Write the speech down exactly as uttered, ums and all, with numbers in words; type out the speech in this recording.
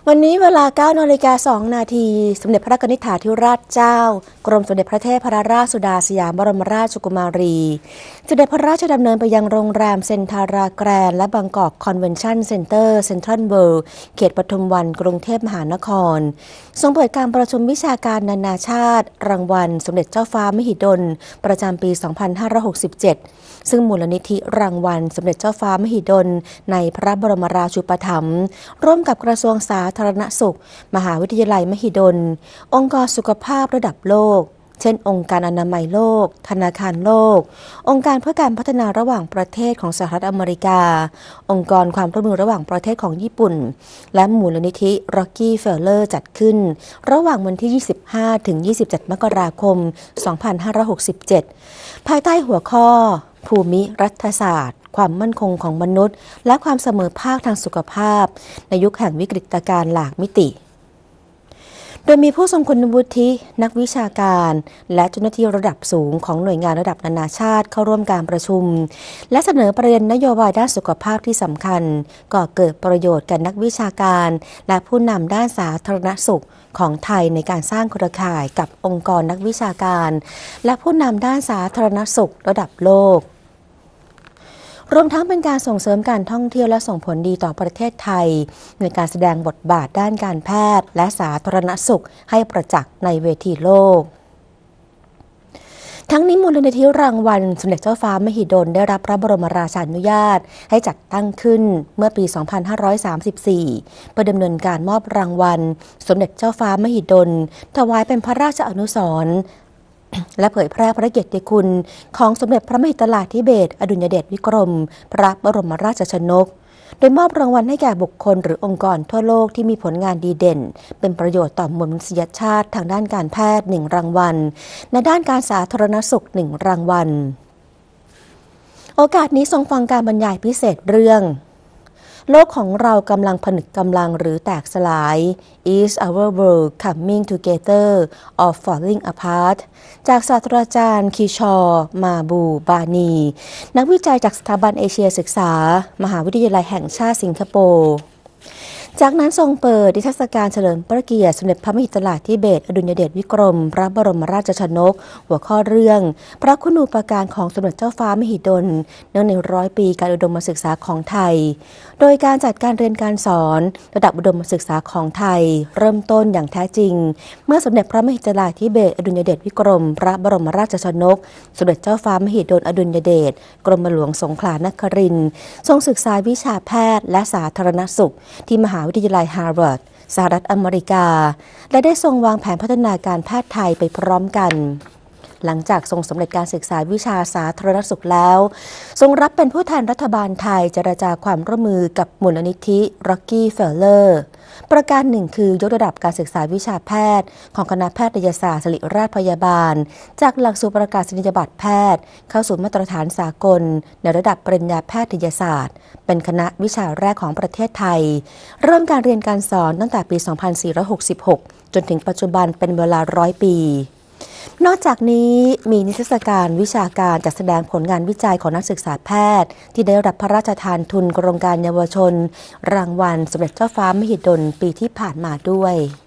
วันนี้เวลา เก้านาฬิกาสองนาที สมเด็จพระกนิษฐาธิราชเจ้ากรมสมเด็จพระเทพรัตนราชสุดาสยามบรมราชกุมารีเสด็จพระราชดำเนินไปยังโรงแรมเซ็นทาราแกรนด์และบางกอกคอนเวนชั่นเซ็นเตอร์เซ็นทรัลเวิลด์เขตปทุมวันกรุงเทพมหานครทรงเปิดการประชุมวิชาการนานาชาติรางวัลสมเด็จเจ้าฟ้ามหิดลประจำปี สองพันห้าร้อยหกสิบเจ็ด ซึ่งมูลนิธิรางวัลสมเด็จเจ้าฟ้ามหิดลในพระบรมราชูปถัมภ์ร่วมกับกระทรวงสาธารณสุขมหาวิทยาลัยมหิดลองค์กรสุขภาพระดับโลกเช่นองค์การอนามัยโลกธนาคารโลกองค์การเพื่อการพัฒนาระหว่างประเทศของสหรัฐอเมริกาองค์กรความร่วมมือระหว่างประเทศของญี่ปุ่นและมูลนิธิ Rockefeller จัดขึ้นระหว่างวันที่ ยี่สิบห้าถึงยี่สิบเจ็ด มกราคม สองพันห้าร้อยหกสิบเจ็ด ภายใต้หัวข้อภูมิรัฐศาสตร์ความมั่นคงของมนุษย์และความเสมอภาคทางสุขภาพในยุคแห่งวิกฤตการณ์หลากมิติโดยมีผู้ทรงคุณวุฒินักวิชาการและเจ้าหน้าที่ระดับสูงของหน่วยงานระดับนานาชาติเข้าร่วมการประชุมและเสนอประเด็นนโยบายด้านสุขภาพที่สำคัญก่อเกิดประโยชน์แก่นักวิชาการและผู้นำด้านสาธารณสุขของไทยในการสร้างเครือข่ายกับองค์กรนักวิชาการและผู้นำด้านสาธารณสุขระดับโลกรวมทั้งเป็นการส่งเสริมการท่องเที่ยวและส่งผลดีต่อประเทศไทยในการแสดงบทบาทด้านการแพทย์และสาธารณสุขให้ประจักษ์ในเวทีโลกทั้งนี้มูลนิธิรางวัลสมเด็จเจ้าฟ้ามหิดลได้รับพระบรมราชานุญาตให้จัดตั้งขึ้นเมื่อปี สองพันห้าร้อยสามสิบสี่ เพื่อดำเนินการมอบรางวัลสมเด็จเจ้าฟ้ามหิดลถวายเป็นพระราชอนุสรณ์และเผยแพร่พระเกียรติคุณของสมเด็จพระมหิดลาธิเบศรอดุลยเดชวิกรมพระบรมราชชนกโดยมอบรางวัลให้แก่บุคคลหรือองค์กรทั่วโลกที่มีผลงานดีเด่นเป็นประโยชน์ต่อมวลมนุษยชาติทางด้านการแพทย์หนึ่งรางวัลในด้านการสาธารณสุขหนึ่งรางวัลโอกาสนี้ทรงฟังการบรรยายพิเศษเรื่องโลกของเรากำลังผนึกกำลังหรือแตกสลาย Is our world coming together or falling apart จากศาสตราจารย์คิชอร์มาบูบานีนักวิจัยจากสถาบันเอเชียศึกษามหาวิทยาลัยแห่งชาติสิงคโปร์จากนั้นทรงเปิดนิทรรศการเฉลิมพระเกียรติสมเด็จพระมหิดลาธิเบศรอดุลยเดชวิกรมพระบรมราชชนกหัวข้อเรื่องพระคุณูปการของสมเด็จเจ้าฟ้ามหิดลเนื่องในร้อยปีการอุดมศึกษาของไทยโดยการจัดการเรียนการสอนระดับอุดมศึกษาของไทยเริ่มต้นอย่างแท้จริงเมื่อสมเด็จพระมหิดลาธิเบศรอดุลยเดชวิกรมพระบรมราชชนกสมเด็จเจ้าฟ้ามหิดลอดุลยเดชกรมหลวงสงขลานครินทร์ทรงศึกษาวิชาแพทย์และสาธารณสุขที่มหาวิทยาลัยฮาร์วาร์ดสหรัฐอเมริกาและได้ทรงวางแผนพัฒนาการแพทย์ไทยไปพร้อมกันหลังจากทรงสำเร็จการศึกษาวิชาสาธารณสุขแล้วทรงรับเป็นผู้แทนรัฐบาลไทยเจรจาความร่วมมือกับมูลนิธิ Rockefeller ประการหนึ่งคือยกระดับการศึกษาวิชาแพทย์ของคณะแพทยศาสตร์ศิริราชพยาบาลจากหลักสูตรประกาศนียบัตรแพทย์เข้าสู่มาตรฐานสากลในระดับปริญญาแพทยศาสตร์เป็นคณะวิชาแรกของประเทศไทยเริ่มการเรียนการสอนตั้งแต่ปี สองพันสี่ร้อยหกสิบหก จนถึงปัจจุบันเป็นเวลาร้อยปีนอกจากนี้มีนิทรรศการวิชาการจัดแสดงผลงานวิจัยของนักศึกษาแพทย์ที่ได้รับพระราชทานทุนโครงการเยาวชนรางวัลสมเด็จเจ้าฟ้ามหิดลปีที่ผ่านมาด้วย